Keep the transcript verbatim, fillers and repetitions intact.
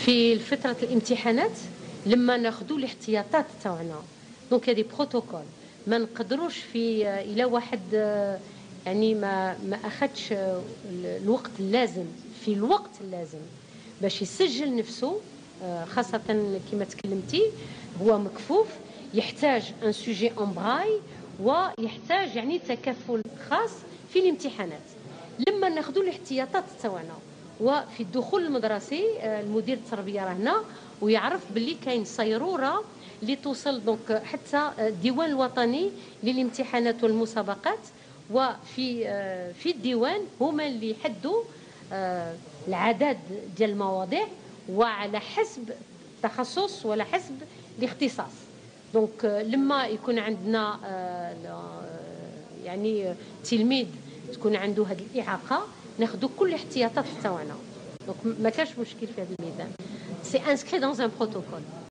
في فترة الامتحانات لما ناخذوا الاحتياطات تاعنا، دونك هذه بروتوكول ما نقدروش في الى واحد يعني ما ما اخذش الوقت اللازم في الوقت اللازم باش يسجل نفسه، خاصة كما تكلمتي هو مكفوف يحتاج ان سوجي اون براي ويحتاج يعني تكفل خاص في الامتحانات. لما ناخذوا الاحتياطات تاعنا وفي الدخول المدرسي المدير التربيه راه هنا ويعرف باللي كاين صيروره اللي توصل دونك حتى الديوان الوطني للامتحانات والمسابقات، وفي في الديوان هما اللي يحدوا العدد ديال المواضيع وعلى حسب التخصص ولا حسب الاختصاص. دونك لما يكون عندنا يعني تلميذ تكون عنده هذه الاعاقه ناخذوا كل الاحتياطات تاعنا، دونك ما كاش مشكل في هذا الميدان. سي انسكري دون ان بروتوكول.